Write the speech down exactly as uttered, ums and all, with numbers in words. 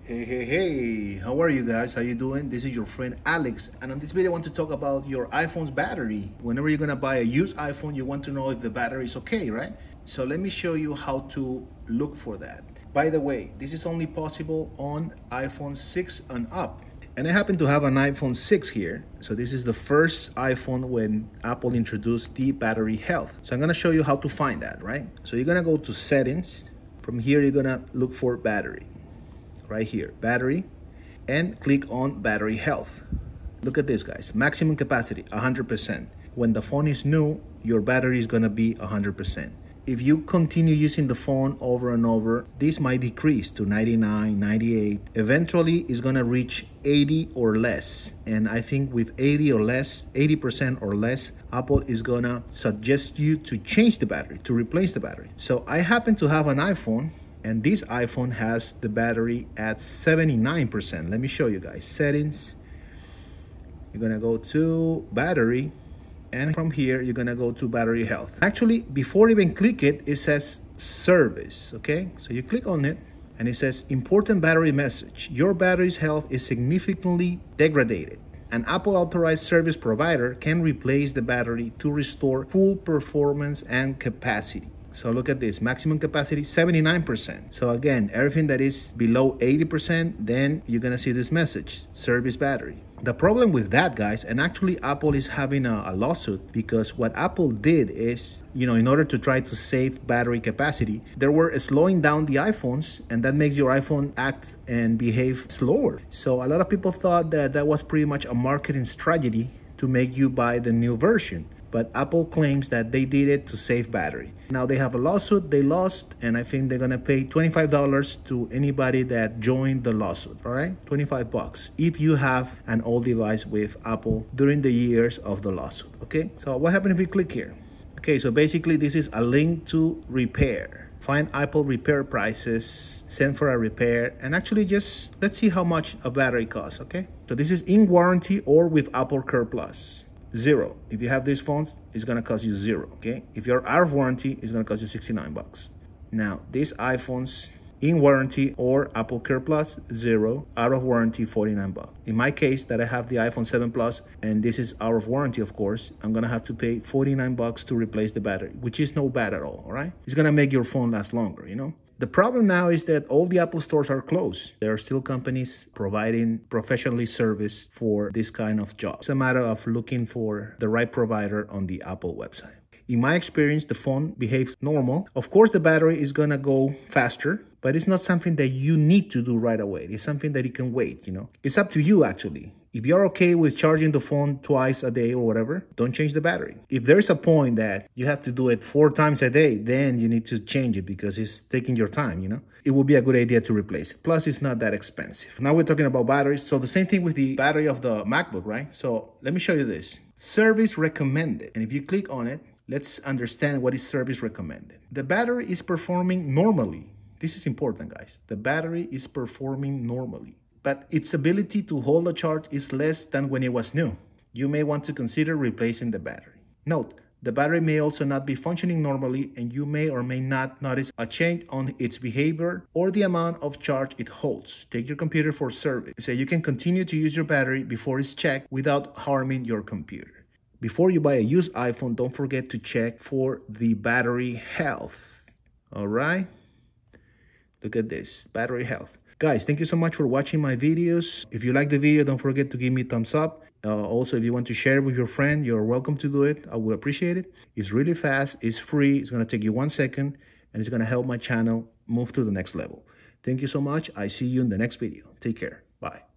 Hey, hey, hey, how are you guys? How you doing? This is your friend Alex, and on this video I want to talk about your iPhone's battery. Whenever you're gonna buy a used iPhone, you want to know if the battery is okay, right? So let me show you how to look for that. By the way, this is only possible on iPhone six and up. And I happen to have an iPhone six here. So this is the first iPhone when Apple introduced the battery health. So I'm gonna show you how to find that, right? So you're gonna go to settings. From here, you're gonna look for battery. Right here, battery, and click on battery health. Look at this, guys, maximum capacity one hundred percent. When the phone is new, your battery is gonna be one hundred percent. If you continue using the phone over and over, this might decrease to ninety-nine, ninety-eight. Eventually it's gonna reach eighty or less, and I think with eighty or less, eighty percent or less, Apple is gonna suggest you to change the battery, to replace the battery. So I happen to have an iPhone, and this iPhone has the battery at seventy-nine percent. Let me show you guys. Settings. You're gonna go to battery, and from here, you're gonna go to battery health. Actually, before even click it, it says service, okay? So you click on it, and it says important battery message. Your battery's health is significantly degraded. An Apple authorized service provider can replace the battery to restore full performance and capacity. So look at this, maximum capacity, seventy-nine percent. So again, everything that is below eighty percent, then you're gonna see this message, service battery. The problem with that, guys, and actually Apple is having a, a lawsuit, because what Apple did is, you know, in order to try to save battery capacity, they were slowing down the iPhones, and that makes your iPhone act and behave slower. So a lot of people thought that that was pretty much a marketing strategy to make you buy the new version. But Apple claims that they did it to save battery. Now they have a lawsuit, they lost, and I think they're gonna pay twenty-five dollars to anybody that joined the lawsuit, all right? twenty-five bucks if you have an old device with Apple during the years of the lawsuit, okay? So what happens if we click here? Okay, so basically this is a link to repair. Find Apple repair prices, send for a repair, and actually just, let's see how much a battery costs, okay? So this is in warranty or with Apple Care Plus. Zero. If you have these phones, it's gonna cost you zero, okay? If you're out of warranty, it's gonna cost you sixty-nine bucks. Now, these iPhones in warranty or Apple Care Plus, zero. Out of warranty, forty-nine bucks. In my case, that I have the iPhone seven Plus, and this is out of warranty, of course, I'm gonna have to pay forty-nine bucks to replace the battery, which is no bad at all, all right? It's gonna make your phone last longer, you know? The problem now is that all the Apple stores are closed. There are still companies providing professionally service for this kind of job. It's a matter of looking for the right provider on the Apple website. In my experience, the phone behaves normal. Of course, the battery is gonna go faster, but it's not something that you need to do right away. It's something that you can wait, you know? It's up to you, actually. If you're okay with charging the phone twice a day or whatever, don't change the battery. If there's a point that you have to do it four times a day, then you need to change it because it's taking your time, you know? It would be a good idea to replace it. Plus, it's not that expensive. Now we're talking about batteries. So the same thing with the battery of the MacBook, right? So let me show you this. Service recommended. And if you click on it, let's understand what is service recommended. The battery is performing normally. This is important, guys. The battery is performing normally, but its ability to hold a charge is less than when it was new. You may want to consider replacing the battery. Note, the battery may also not be functioning normally, and you may or may not notice a change on its behavior or the amount of charge it holds. Take your computer for service so you can continue to use your battery before it's checked without harming your computer. Before you buy a used iPhone, don't forget to check for the battery health. All right? Look at this, battery health. Guys, thank you so much for watching my videos. If you like the video, don't forget to give me a thumbs up. Uh, also, if you want to share it with your friend, you're welcome to do it. I will appreciate it. It's really fast, it's free, it's gonna take you one second, and it's gonna help my channel move to the next level. Thank you so much. I see you in the next video. Take care. Bye.